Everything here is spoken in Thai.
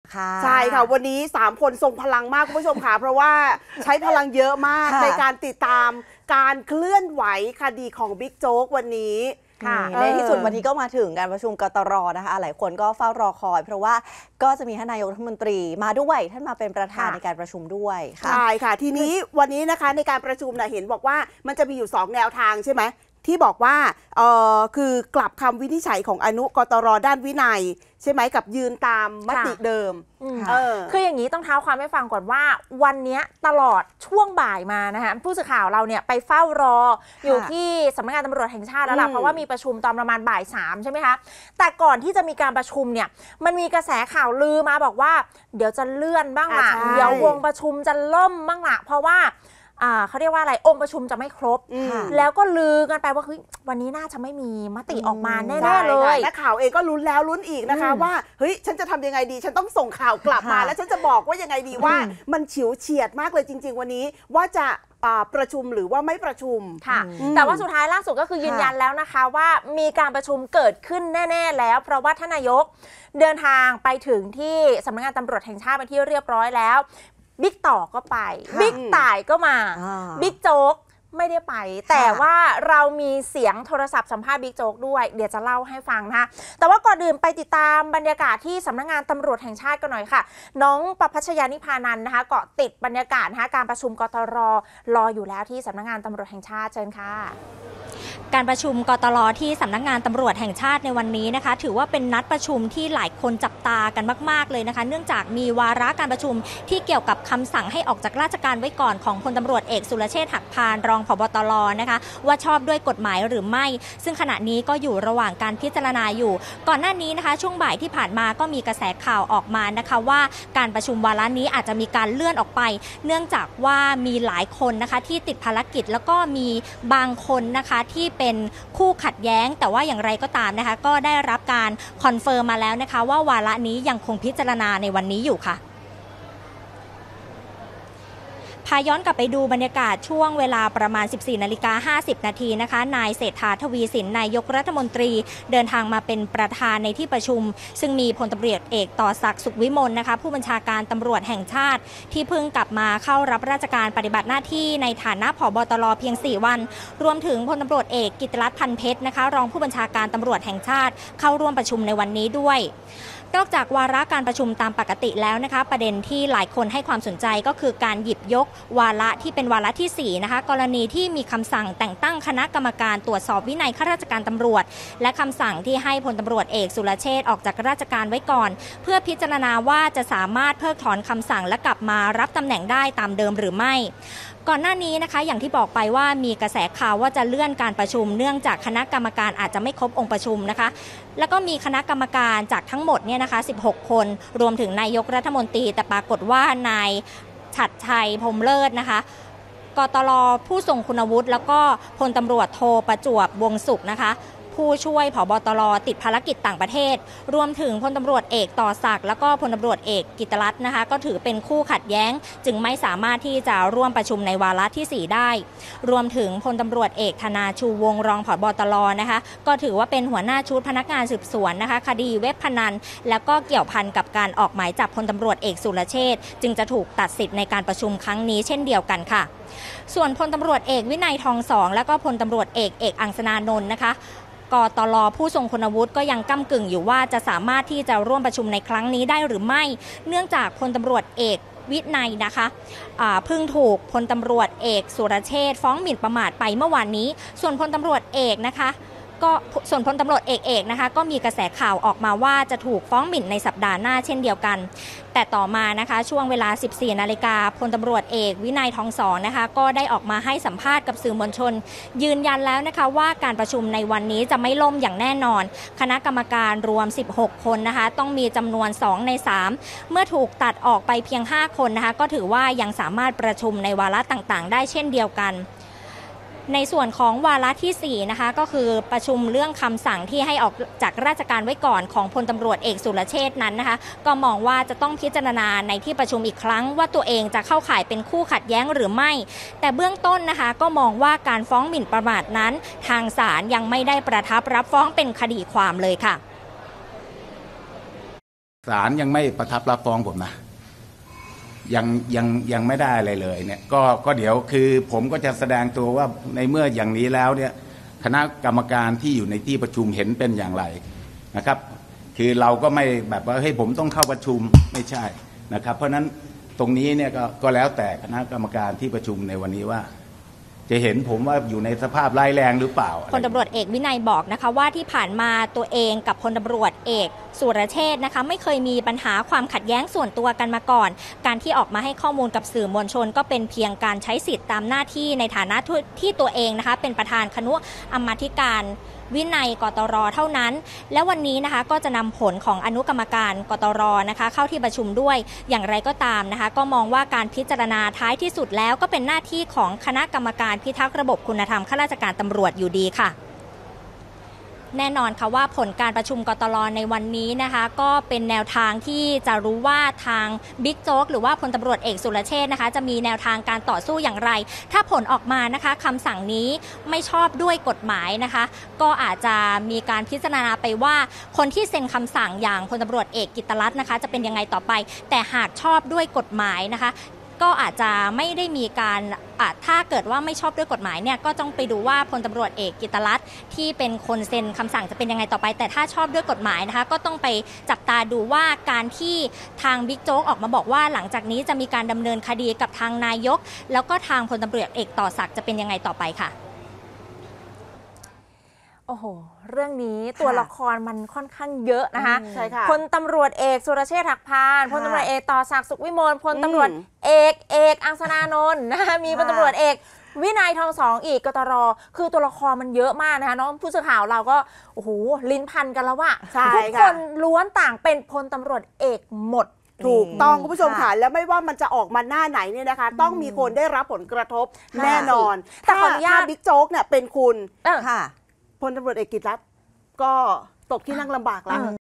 ใช่ค่ะวันนี้3คนทรงพลังมากคุณผู้ชมค่ะเพราะว่าใช้พลังเยอะมากในการติดตามการเคลื่อนไหวคดีของบิ๊กโจ๊กวันนี้ในที่สุดวันนี้ก็มาถึงการประชุมกตรนะคะหลายคนก็เฝ้ารอคอยเพราะว่าก็จะมีท่านนายกรัฐมนตรีมาด้วยท่านมาเป็นประธานในการประชุมด้วยใช่ค่ะทีนี้วันนี้นะคะในการประชุมเห็นบอกว่ามันจะมีอยู่2แนวทางใช่ไหมที่บอกว่าคือกลับคำวินิจฉัยของอนุกตรด้านวินัยใช่ไหมกับยืนตามมติเดิมคืออย่างนี้ต้องเท้าความให้ฟังก่อนว่าวันนี้ตลอดช่วงบ่ายมานะคะผู้สื่อข่าวเราเนี่ยไปเฝ้ารออยู่ที่สำนักงานตำรวจแห่งชาติแล้วล่ะเพราะว่ามีประชุมตอนประมาณบ่าย3ใช่ไหมคะแต่ก่อนที่จะมีการประชุมเนี่ยมันมีกระแสข่าวลือมาบอกว่าเดี๋ยวจะเลื่อนบ้างล่ะเดี๋ยววงประชุมจะล่มบ้างล่ะเพราะว่าเขาเรียกว่าอะไรองค์ประชุมจะไม่ครบแล้วก็ลือกันไปว่าวันนี้น่าจะไม่มีมติออกมาแน่ๆเลยนักข่าวเองก็ลุ้นแล้วลุ้นอีกนะคะว่าเฮ้ยฉันจะทำยังไงดีฉันต้องส่งข่าวกลับมาแล้วฉันจะบอกว่ายังไงดีว่ามันฉิวเฉียดมากเลยจริงๆวันนี้ว่าจะประชุมหรือว่าไม่ประชุมค่ะแต่ว่าสุดท้ายล่าสุดก็คือยืนยันแล้วนะคะว่ามีการประชุมเกิดขึ้นแน่ๆแล้วเพราะว่าท่านนายกเดินทางไปถึงที่สำนักงานตำรวจแห่งชาติไปที่เรียบร้อยแล้วบิ๊กต่อก็ไปบิ๊กต่ายก็มาบิ๊กโจ๊กไม่ได้ไปแต่ว่าเรามีเสียงโทรศัพท์สัมภาษณ์บิ๊กโจ๊กด้วยเดี๋ยวจะเล่าให้ฟังนะคะแต่ว่าก่อนอื่นไปติดตามบรรยากาศที่สำนักงานตำรวจแห่งชาติกันหน่อยค่ะน้องประภัชญานิพานันท์นะคะเกาะติดบรรยากาศนะคะการประชุมกตรรออยู่แล้วที่สำนักงานตำรวจแห่งชาติเชิญค่ะการประชุมกตรที่สำนักงานตำรวจแห่งชาติในวันนี้นะคะถือว่าเป็นนัดประชุมที่หลายคนจับตากันมากๆเลยนะคะเนื่องจากมีวาระการประชุมที่เกี่ยวกับคำสั่งให้ออกจากราชการไว้ก่อนของพลตำรวจเอกสุรเชษฐ์หักพานรองผบ.ตร.นะคะว่าชอบด้วยกฎหมายหรือไม่ซึ่งขณะนี้ก็อยู่ระหว่างการพิจารณาอยู่ก่อนหน้านี้นะคะช่วงบ่ายที่ผ่านมาก็มีกระแสข่าวออกมานะคะว่าการประชุมวาระนี้อาจจะมีการเลื่อนออกไปเนื่องจากว่ามีหลายคนนะคะที่ติดภารกิจแล้วก็มีบางคนนะคะที่เป็นคู่ขัดแย้งแต่ว่าอย่างไรก็ตามนะคะก็ได้รับการคอนเฟิร์มมาแล้วนะคะว่าวาระนี้ยังคงพิจารณาในวันนี้อยู่ค่ะพาย้อนกลับไปดูบรรยากาศช่วงเวลาประมาณ 14:50 นาทีนะคะนายเศรษฐา ทวีสินนายกรัฐมนตรีเดินทางมาเป็นประธานในที่ประชุมซึ่งมีพลตำรวจเอกต่อศักดิ์สุขวิมลนะคะผู้บัญชาการตำรวจแห่งชาติที่เพิ่งกลับมาเข้ารับราชการปฏิบัติหน้าที่ในฐานะผบ.ตร.เพียง4วันรวมถึงพลตำรวจเอกกิตติรัตน์ พันเพชรนะคะรองผู้บัญชาการตำรวจแห่งชาติเข้าร่วมประชุมในวันนี้ด้วยนอกจากวาระการประชุมตามปกติแล้วนะคะประเด็นที่หลายคนให้ความสนใจก็คือการหยิบยกวาระที่เป็นวาระที่4นะคะกรณีที่มีคำสั่งแต่งตั้งคณะกรรมการตรวจสอบวินัยข้าราชการตำรวจและคำสั่งที่ให้พลตำรวจเอกสุรเชษฐ์ออกจากราชการไว้ก่อนเพื่อพิจารณาว่าจะสามารถเพิกถอนคำสั่งและกลับมารับตำแหน่งได้ตามเดิมหรือไม่ก่อนหน้านี้นะคะอย่างที่บอกไปว่ามีกระแสข่าวว่าจะเลื่อนการประชุมเนื่องจากคณะกรรมการอาจจะไม่ครบองค์ประชุมนะคะแล้วก็มีคณะกรรมการจากทั้งหมดเนี่ยนะคะ16คนรวมถึงนายกรัฐมนตรีแต่ปรากฏว่านายฉัตรชัยพรหมเลิศนะคะกตร.ผู้ทรงคุณวุฒิแล้วก็พลตำรวจโทประจวบวงศุขนะคะผู้ช่วยผบ.ตร.ติดภารกิจต่างประเทศรวมถึงพลตำรวจเอกต่อศักดิ์แล้วก็พลตำรวจเอกกิตติรัตน์นะคะก็ถือเป็นคู่ขัดแย้งจึงไม่สามารถที่จะร่วมประชุมในวาระที่4ได้รวมถึงพลตำรวจเอกธนาชูวงศ์รองผบ.ตร.นะคะก็ถือว่าเป็นหัวหน้าชุดพนักงานสืบสวนนะคะคดีเว็บพนันแล้วก็เกี่ยวพันกับการออกหมายจับพลตำรวจเอกสุรเชษฐ์จึงจะถูกตัดสิทธิ์ในการประชุมครั้งนี้เช่นเดียวกันค่ะส่วนพลตำรวจเอกวินัยทองสองและก็พลตำรวจเอกอังสนานนท์นะคะกตร.ผู้ทรงคุณวุฒิก็ยังก้ำกึ่งอยู่ว่าจะสามารถที่จะร่วมประชุมในครั้งนี้ได้หรือไม่เนื่องจากพลตำรวจเอกวินัยนะคะเพิ่งถูกพลตำรวจเอกสุรเชษฐ์ฟ้องหมิ่นประมาทไปเมื่อวานนี้ส่วนพลตำรวจเอกนะคะส่วนพลตำรวจเอกนะคะก็มีกระแสข่าวออกมาว่าจะถูกฟ้องหมิ่นในสัปดาห์หน้าเช่นเดียวกันแต่ต่อมานะคะช่วงเวลา 14 นาฬิกาพลตำรวจเอกวินัยทองสองนะคะก็ได้ออกมาให้สัมภาษณ์กับสื่อมวลชนยืนยันแล้วนะคะว่าการประชุมในวันนี้จะไม่ล่มอย่างแน่นอนคณะกรรมการรวม16คนนะคะต้องมีจำนวน2ใน3เมื่อถูกตัดออกไปเพียง5คนนะคะก็ถือว่ายังสามารถประชุมในวาระต่างๆได้เช่นเดียวกันในส่วนของวาระที่4นะคะก็คือประชุมเรื่องคำสั่งที่ให้ออกจากราชการไว้ก่อนของพลตำรวจเอกสุรเชษฐ์นั้นนะคะก็มองว่าจะต้องพิจารณาในที่ประชุมอีกครั้งว่าตัวเองจะเข้าข่ายเป็นคู่ขัดแย้งหรือไม่แต่เบื้องต้นนะคะก็มองว่าการฟ้องหมิ่นประมาทนั้นทางศาลยังไม่ได้ประทับรับฟ้องเป็นคดีความเลยค่ะศาลยังไม่ประทับรับฟ้องผมนะยังไม่ได้อะไรเลยเนี่ยก็เดี๋ยวคือผมก็จะแสดงตัวว่าในเมื่ออย่างนี้แล้วเนี่ยคณะกรรมการที่อยู่ในที่ประชุมเห็นเป็นอย่างไรนะครับคือเราก็ไม่แบบว่าเฮ้ยผมต้องเข้าประชุมไม่ใช่นะครับเพราะฉะนั้นตรงนี้เนี่ยก็แล้วแต่คณะกรรมการที่ประชุมในวันนี้ว่าจะเห็นผมว่าอยู่ในสภาพร้ายแรงหรือเปล่าพลตำรวจเอกวินัยบอกนะคะว่าที่ผ่านมาตัวเองกับพลตำรวจเอกสุรเชษฐ์นะคะไม่เคยมีปัญหาความขัดแย้งส่วนตัวกันมาก่อนการที่ออกมาให้ข้อมูลกับสื่อมวลชนก็เป็นเพียงการใช้สิทธิ์ตามหน้าที่ในฐานะที่ตัวเองนะคะเป็นประธานคณะกรรมาธิการวินัยกตรเท่านั้นและวันนี้นะคะก็จะนำผลของอนุกรรมการกตรนะคะเข้าที่ประชุมด้วยอย่างไรก็ตามนะคะก็มองว่าการพิจารณาท้ายที่สุดแล้วก็เป็นหน้าที่ของคณะกรรมการพิทักษ์ระบบคุณธรรมข้าราชการตำรวจอยู่ดีค่ะแน่นอนค่ะว่าผลการประชุมกตรในวันนี้นะคะก็เป็นแนวทางที่จะรู้ว่าทางบิ๊กโจ๊กหรือว่าพลตำรวจเอกสุรเชษฐ์นะคะจะมีแนวทางการต่อสู้อย่างไรถ้าผลออกมานะคะคำสั่งนี้ไม่ชอบด้วยกฎหมายนะคะก็อาจจะมีการพิจารณาไปว่าคนที่เซ็นคำสั่งอย่างพลตำรวจเอกกิตติรัตน์นะคะจะเป็นยังไงต่อไปแต่หากชอบด้วยกฎหมายนะคะก็อาจจะไม่ได้มีการถ้าเกิดว่าไม่ชอบด้วยกฎหมายเนี่ยก็ต้องไปดูว่าพลตำรวจเอกกิตติรัตน์ที่เป็นคนเซ็นคำสั่งจะเป็นยังไงต่อไปแต่ถ้าชอบด้วยกฎหมายนะคะก็ต้องไปจับตาดูว่าการที่ทางบิ๊กโจ๊กออกมาบอกว่าหลังจากนี้จะมีการดำเนินคดีกับทางนายกแล้วก็ทางพลตำรวจเอกต่อศักดิ์จะเป็นยังไงต่อไปค่ะโอ้โหเรื่องนี้ตัวละครมันค่อนข้างเยอะนะคะใช่ค่ะพลตำรวจเอกสุรเชษฐ์หักพานพลตำรวจเอกต่อศักดิ์สุขวิมลพลตำรวจเอกอังสนานนท์นะคะมีพลตำรวจเอกวินัยทองสองอีกกตรคือตัวละครมันเยอะมากนะคะน้องผู้สื่อข่าวเราก็โอ้โหลิ้นพันกันแล้วว่าทุกคนล้วนต่างเป็นพลตำรวจเอกหมดถูกต้องคุณผู้ชมค่ะแล้วไม่ว่ามันจะออกมาหน้าไหนเนี่ยนะคะต้องมีคนได้รับผลกระทบแน่นอนแต่ขออนุญาตบิ๊กโจ๊กเนี่ยเป็นคุณค่ะพลตำรวจเอกกิตติรัตน์ก็ตกที่นั่งลำบากแล้ว